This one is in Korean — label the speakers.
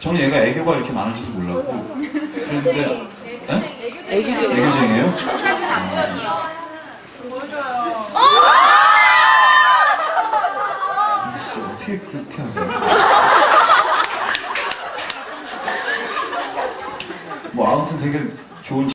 Speaker 1: 저는 얘가 애교가 이렇게 많은지도 몰랐고 그랬는데 애교쟁이에요?
Speaker 2: 보여줘요.
Speaker 1: 어떻게 그렇게 하냐. 뭐 아무튼 되게 좋은